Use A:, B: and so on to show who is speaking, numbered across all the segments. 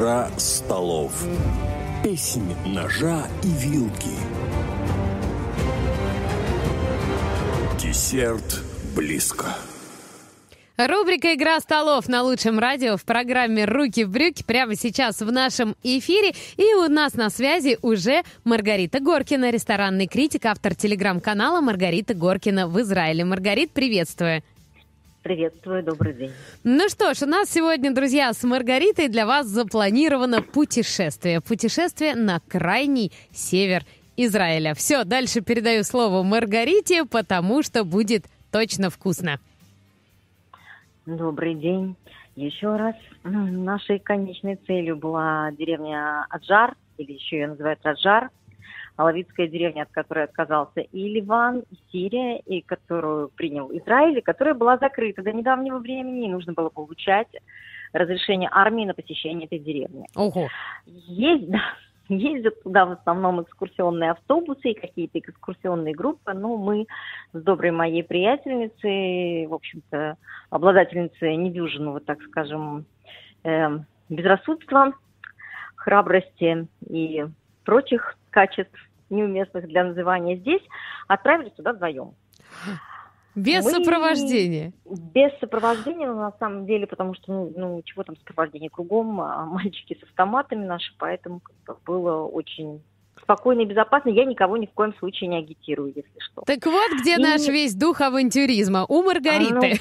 A: Игра столов. Песнь ножа и вилки. Десерт близко.
B: Рубрика «Игра столов» на Лучшем радио в программе «Руки в брюки» прямо сейчас в нашем эфире. И у нас на связи уже Маргарита Горкина, ресторанный критик, автор телеграм-канала «Маргарита Горкина в Израиле». Маргарит, приветствую.
C: Приветствую, добрый день.
B: Ну что ж, у нас сегодня, друзья, с Маргаритой для вас запланировано путешествие. Путешествие на крайний север Израиля. Все, дальше передаю слово Маргарите, потому что будет точно вкусно.
C: Добрый день. Еще раз. Нашей конечной целью была деревня Аджар, или еще ее называют Аджар, алавитская деревня, от которой отказался и Ливан, и Сирия, и которую принял Израиль, и которая была закрыта до недавнего времени, и нужно было получать разрешение армии на посещение этой деревни.
B: Ого.
C: Ездят туда в основном экскурсионные автобусы и какие-то экскурсионные группы. Но мы с доброй моей приятельницей, в общем-то, обладательницей недюжинного, так скажем, безрассудства, храбрости и прочих качеств, неуместных для называния здесь, отправились туда вдвоем.
B: Без сопровождения?
C: Без сопровождения, но на самом деле, потому что, чего там сопровождение кругом, мальчики с автоматами наши, поэтому было очень спокойно и безопасно. Я никого ни в коем случае не агитирую, если что.
B: Так вот, где наш весь дух авантюризма, у Маргариты.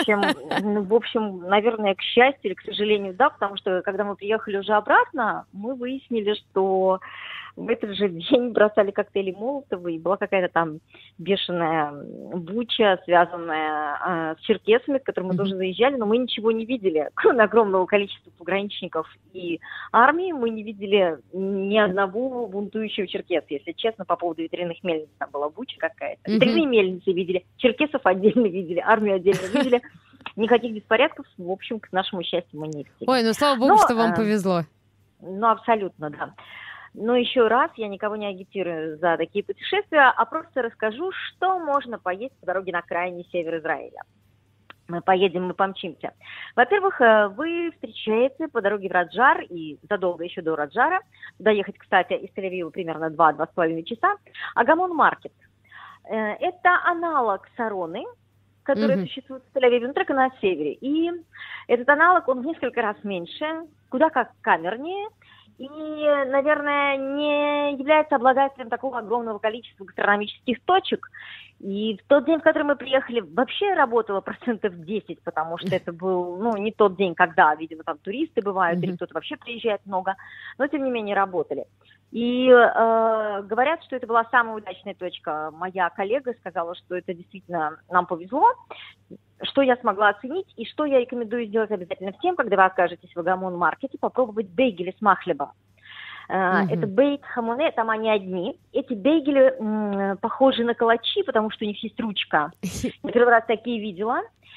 C: В общем, наверное, к счастью или к сожалению, да, потому что, когда мы приехали уже обратно, мы выяснили, что в этот же день бросали коктейли Молотова, и была какая-то там бешеная буча, связанная с черкесами, к которым мы тоже заезжали, но мы ничего не видели. Кроме огромного количества пограничников и армии, мы не видели ни одного бунтующего черкеса. Если честно, по поводу ветряных мельниц там была буча какая-то. Ветряные мельницы видели, черкесов отдельно видели, армию отдельно видели. Никаких беспорядков, в общем, к нашему счастью, мы не видели.
B: Ой, слава богу, что вам повезло.
C: Абсолютно, да. Но еще раз, я никого не агитирую за такие путешествия, а просто расскажу, что можно поесть по дороге на крайний север Израиля. Мы помчимся. Во-первых, вы встречаете по дороге в Раджар и задолго еще до Раджара, туда ехать, кстати, из Тель-Авива примерно 2-2,5 часа, Агамон Маркет. Это аналог Сароны, который существует в Тель-Авиве, но только на севере. И этот аналог, он в несколько раз меньше, куда как камернее, и, наверное, не является обладателем такого огромного количества гастрономических точек. И в тот день, в который мы приехали, вообще работало 10%, потому что это был, не тот день, когда, видимо, там туристы бывают, или кто-то вообще приезжает много, но, тем не менее, работали. И говорят, что это была самая удачная точка. Моя коллега сказала, что это действительно нам повезло, что я смогла оценить, и что я рекомендую сделать обязательно всем, когда вы окажетесь в Агамон-маркете, попробовать бейгели с махлебом. Это бейт-хамоне, там они одни. Эти бейгели похожи на калачи, потому что у них есть ручка. Я первый раз такие видела.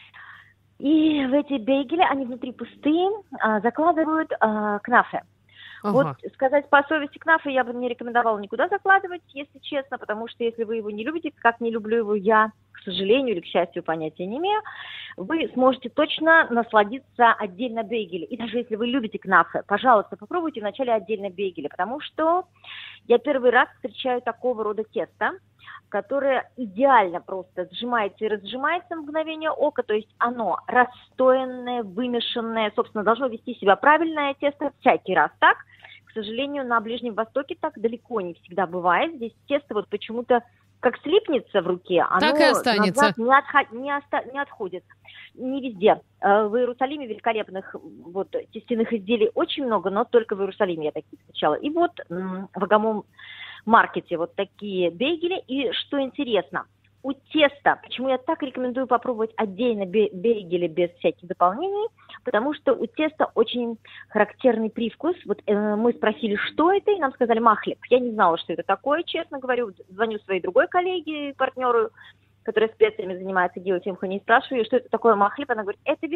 C: И в эти бейгели, они внутри пустые, закладывают кнафе. Вот сказать по совести кнафе я бы не рекомендовала никуда закладывать, если честно, потому что если вы его не любите, как не люблю его я, к сожалению или к счастью, понятия не имею, вы сможете точно насладиться отдельно бейгеле. И даже если вы любите кнафе, пожалуйста, попробуйте вначале отдельно бейгеле, потому что я первый раз встречаю такого рода тесто, которое идеально просто сжимается и разжимается в мгновение ока, то есть оно расстоянное, вымешанное, собственно, должно вести себя правильное тесто всякий раз так. К сожалению, на Ближнем Востоке так далеко не всегда бывает. Здесь тесто вот почему-то как слипнется в руке, оно
B: так и останется.
C: Назад не отходит. Не везде. В Иерусалиме великолепных тестяных изделий очень много, но только в Иерусалиме я такие встречала. И вот в Агамон-маркете вот такие бейгели. И что интересно, у теста, почему я так рекомендую попробовать отдельно бейгели без всяких дополнений, потому что у теста очень характерный привкус. Вот мы спросили, что это, и нам сказали махлеб. Я не знала, что это такое, честно говорю. Звоню своей другой коллеге, партнеру, которая специями занимается геотемхой, не спрашиваю, что это такое махлеб. Она говорит, это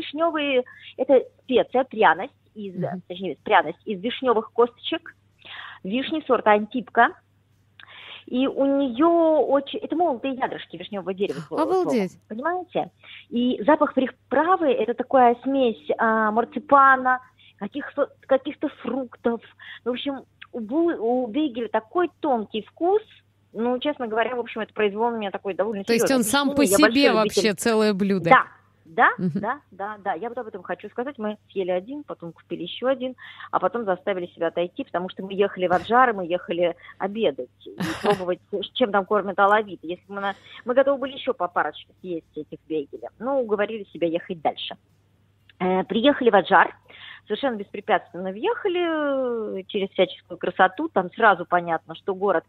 C: специя, пряность из вишневых косточек, вишни сорта антипка. И у нее это молотые ядрышки вишневого дерева.
B: Обалдеть.
C: Понимаете? И запах приправы – это такая смесь марципана, каких-то фруктов. В общем, у бейгеля такой тонкий вкус. Ну, честно говоря, в общем, это произвело на меня такой довольно
B: То есть
C: серьезное
B: он сам по
C: впечатление.
B: себе вообще целое блюдо?
C: Да.
B: Мгм.
C: Да. Я вот об этом хочу сказать. Мы съели один, потом купили еще один, а потом заставили себя отойти, потому что мы ехали в Аджар, мы ехали обедать и пробовать, чем там кормят алавиты. Если мы готовы были еще по парочке съесть этих бейгелей, но уговорили себя ехать дальше. Приехали в Аджар, совершенно беспрепятственно въехали через всяческую красоту. Там сразу понятно, что город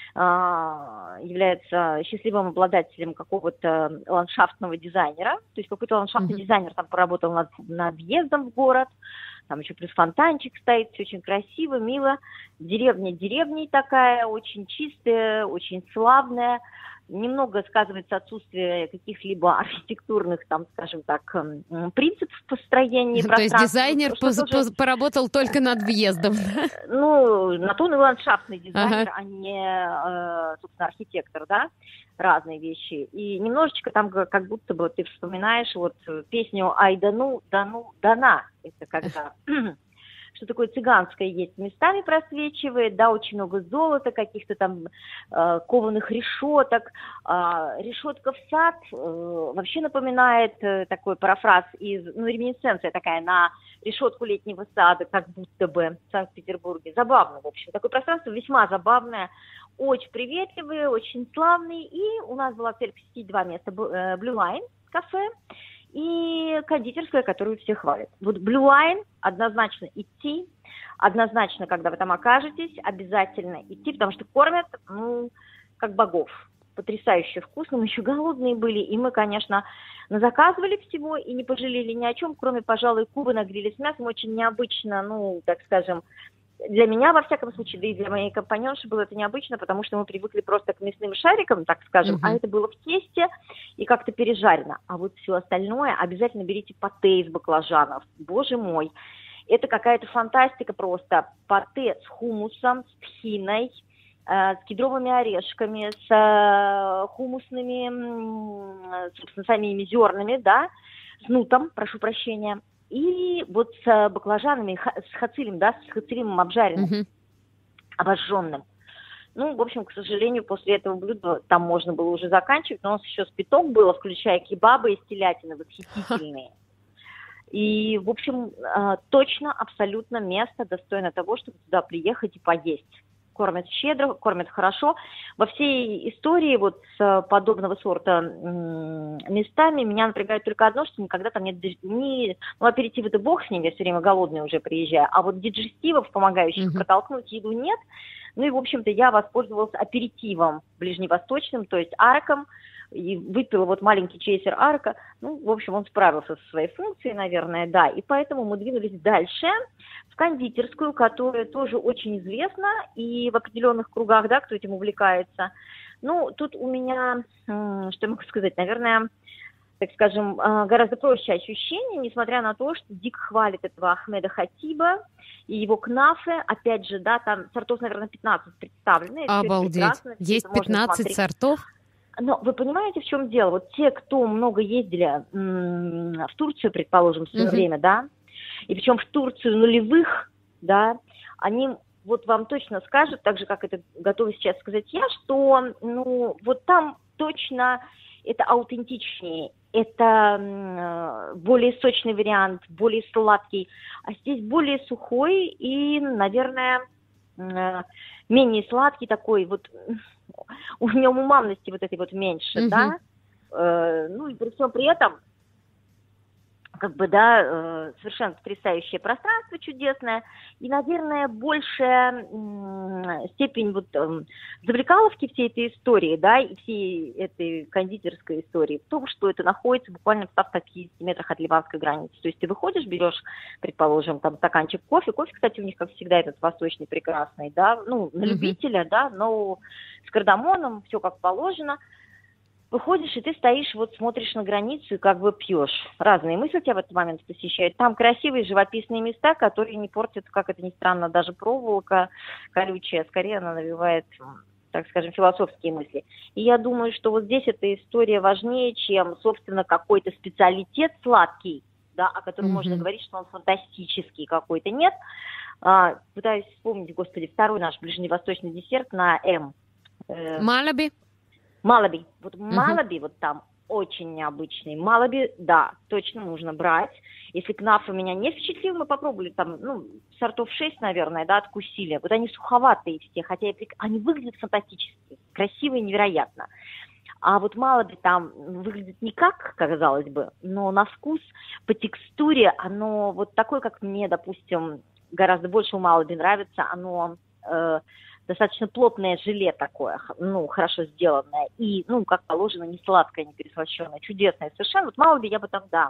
C: является счастливым обладателем какого-то ландшафтного дизайнера. То есть какой-то ландшафтный дизайнер там поработал над въездом в город. Там еще плюс фонтанчик стоит, все очень красиво, мило. Деревня деревней такая, очень чистая, очень славная. Немного сказывается отсутствие каких-либо архитектурных, там, скажем так, принципов построения пространства.
B: То есть дизайнер поработал только над въездом?
C: Ну, на то он и ландшафтный дизайнер, а не, собственно, архитектор, да, разные вещи. И немножечко там как будто бы ты вспоминаешь вот песню «Ай, да ну, дана». Это когда... что такое цыганское есть, местами просвечивает, да, очень много золота, каких-то там кованых решеток. Решетка в сад вообще напоминает такой парафраз реминисценция такая на решетку летнего сада, как будто бы в Санкт-Петербурге. Забавно, в общем. Такое пространство весьма забавное, очень приветливое, очень славное. И у нас была цель посетить 2 места. Blue Line кафе и кондитерская, которую все хвалят. Вот Blue Line однозначно идти, однозначно, когда вы там окажетесь, обязательно идти, потому что кормят, ну, как богов. Потрясающе вкусно, мы еще голодные были, и мы, конечно, заказывали всего и не пожалели ни о чем, кроме, пожалуй, кубы на гриле с мясом, очень необычно, ну, так скажем, для меня, во всяком случае, да и для моей компаньонши было это необычно, потому что мы привыкли просто к мясным шарикам, так скажем, а это было в тесте и как-то пережарено. А вот все остальное обязательно берите патэ из баклажанов. Боже мой, это какая-то фантастика просто. Патэ с хумусом, с тхиной, с кедровыми орешками, с хумусными, собственно, самими зернами, да, с нутом, прошу прощения. И вот с баклажанами, с хацилем, да, с хацилем обжаренным, обожженным. Ну, в общем, к сожалению, после этого блюда там можно было уже заканчивать, но у нас еще спиток было, включая кебабы из телятины, восхитительные. И, в общем, точно, абсолютно место достойно того, чтобы туда приехать и поесть. Кормят щедро, кормят хорошо. Во всей истории вот с подобного сорта местами меня напрягает только одно, что никогда там нет аперитив это бог с ним, я все время голодный уже приезжаю, а вот диджестивов, помогающих протолкнуть еду, нет. Ну и, в общем-то, я воспользовалась аперитивом ближневосточным, то есть араком, и выпила вот маленький чейсер арака. Ну, в общем, он справился со своей функцией, наверное, да. И поэтому мы двинулись дальше в кондитерскую, которая тоже очень известна и в определенных кругах, да, кто этим увлекается. Ну, тут у меня, что я могу сказать, наверное, так скажем, гораздо проще ощущение, несмотря на то, что дико хвалит этого Ахмеда Хатиба и его кнафе. Опять же, да, там сортов, наверное, 15 представлены.
B: Обалдеть. Есть 15 сортов?
C: Но вы понимаете, в чем дело? Вот те, кто много ездили в Турцию, предположим, в свое время, да, и причем в Турцию нулевых, да, они вот вам точно скажут, так же, как это готова сейчас сказать я, что, ну, вот там точно это аутентичнее, это более сочный вариант, более сладкий, а здесь более сухой и, наверное, менее сладкий такой, вот у нем умамности вот этой вот меньше, да, ну и при всем при этом, как бы, да, совершенно потрясающее пространство чудесное, и, наверное, большая степень вот завлекаловки всей этой истории, да, и всей этой кондитерской истории в том, что это находится буквально в 150 метрах от ливанской границы. То есть ты выходишь, берешь, предположим, там стаканчик кофе, кстати, у них, как всегда, этот восточный прекрасный, да, ну, на любителя, да, но с кардамоном, все как положено. Выходишь, и ты стоишь, вот смотришь на границу и как бы пьешь. Разные мысли тебя в этот момент посещают. Там красивые живописные места, которые не портят, как это ни странно, даже проволока колючая. Скорее она навевает, так скажем, философские мысли. И я думаю, что вот здесь эта история важнее, чем, собственно, какой-то специалитет сладкий. да, о котором можно говорить, что он фантастический какой-то, нет. Пытаюсь вспомнить, господи, второй наш ближневосточный десерт на М.
B: Малаби?
C: Малаби. Вот Малаби вот там очень необычный. Малаби, да, точно нужно брать. Если кнафа меня не впечатлил, мы попробовали там, сортов 6, наверное, да, откусили. Вот они суховатые все, хотя они выглядят фантастически, красиво и невероятно. А вот Малаби там выглядит не как, казалось бы, но на вкус, по текстуре, оно вот такое, как мне, допустим, гораздо больше у Малаби нравится, оно достаточно плотное желе такое, хорошо сделанное, и, как положено, не сладкое, не переслащенное, чудесное совершенно. Вот Малаби я бы там, да.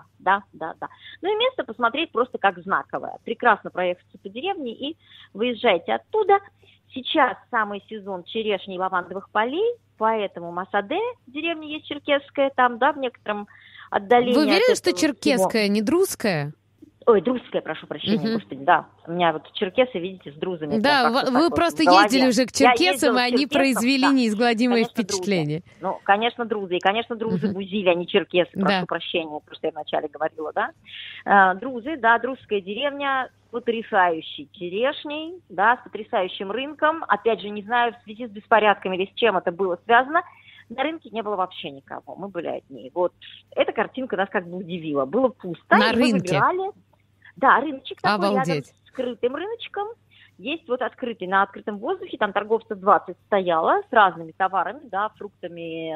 C: Ну и место посмотреть просто как знаковое. Прекрасно проехаться по деревне и выезжайте оттуда. Сейчас самый сезон черешни и лавандовых полей, поэтому Масаде, деревня есть черкесская, там, да, в некотором отдалении.
B: Вы уверены, что черкесская, не друзская?
C: Ой, друзская, прошу прощения, господи, да. У меня вот черкесы, видите, с друзами.
B: Да, вы просто ездили уже к черкесам, и они произвели неизгладимое впечатление.
C: Друзы. Конечно, друзы. И, конечно, друзы бузили, а не черкесы, прошу прощения, то, что я вначале говорила, да. Друзы, да, друзская деревня с потрясающей черешней, да, с потрясающим рынком. Опять же, не знаю, в связи с беспорядками или с чем это было связано, на рынке не было вообще никого, мы были одни. Вот эта картинка нас как бы удивила. Было пусто.
B: На рынке?
C: Выбирали. Да, рыночек такой
B: Обалдеть.
C: рядом с скрытым рыночком. Есть вот открытый, на открытом воздухе, там торговцев 20 стояло с разными товарами, да, фруктами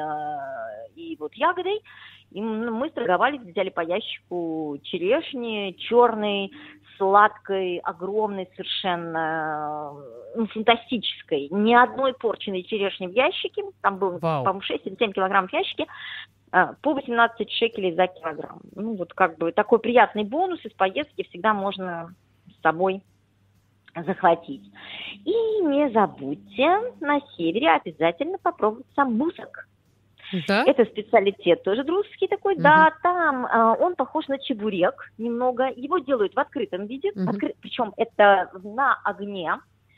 C: и вот ягодой. И мы торговались, взяли по ящику черешни, черной, сладкой, огромной совершенно, фантастической. Ни одной порченной черешни в ящике, там было, по-моему, 6 или 7 килограмм в ящике, по 18 шекелей за килограмм. Вот как бы такой приятный бонус из поездки всегда можно с собой захватить. И не забудьте на севере обязательно попробовать самбусок.
B: Да?
C: Это специалитет тоже друзский такой, да, там он похож на чебурек немного, его делают в открытом виде, причем это на огне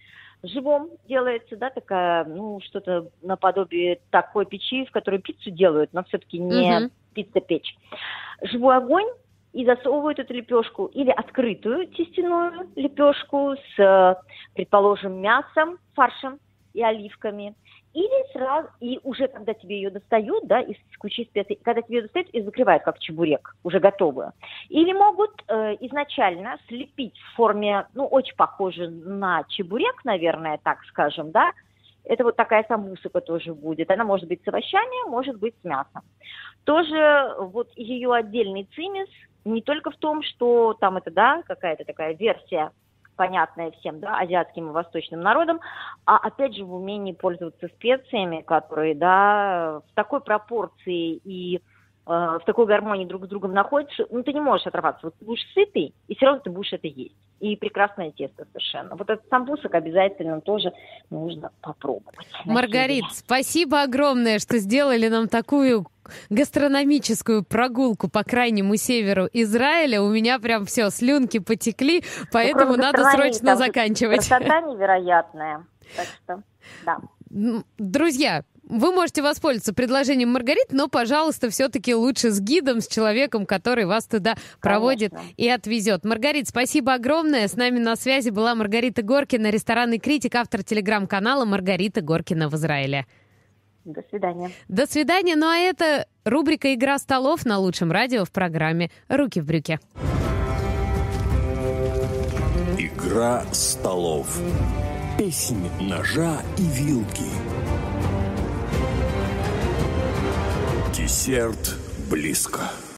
C: живом делается, да, такая, что-то наподобие такой печи, в которой пиццу делают, но все-таки не пицца-печь. Живой огонь, и засовывают эту лепешку или открытую тестяную лепешку с, предположим, мясом, фаршем и оливками. Или сразу, и уже когда тебе ее достают, да, из кучи специй, когда тебе ее достают и закрывают как чебурек, уже готовую. Или могут изначально слепить в форме, очень похоже на чебурек, наверное, так скажем, да. Это вот такая самбусыка тоже будет. Она может быть с овощами, может быть с мясом. Тоже вот ее отдельный цимис не только в том, что там это, да, какая-то такая версия, понятная всем, да, азиатским и восточным народам, а опять же в умении пользоваться специями, которые, да, в такой пропорции и в такой гармонии друг с другом находятся, ты не можешь оторваться. Вот ты будешь сытый, и все равно ты будешь это есть. И прекрасное тесто совершенно. Вот этот самбусок обязательно тоже нужно попробовать.
B: Маргарит, спасибо огромное, что сделали нам такую гастрономическую прогулку по крайнему северу Израиля. У меня прям все, слюнки потекли, поэтому надо срочно заканчивать.
C: Красота невероятная. Так что, да.
B: Друзья, вы можете воспользоваться предложением Маргарит, но, пожалуйста, все-таки лучше с гидом, с человеком, который вас туда проводит и отвезет. Маргарит, спасибо огромное. С нами на связи была Маргарита Горкина, ресторанный критик, автор телеграм-канала «Маргарита Горкина в Израиле».
C: До свидания.
B: До свидания. Ну а это рубрика «Игра столов» на Лучшем радио в программе «Руки в брюки».
A: Игра столов. Песнь ножа и вилки. Десерт близко.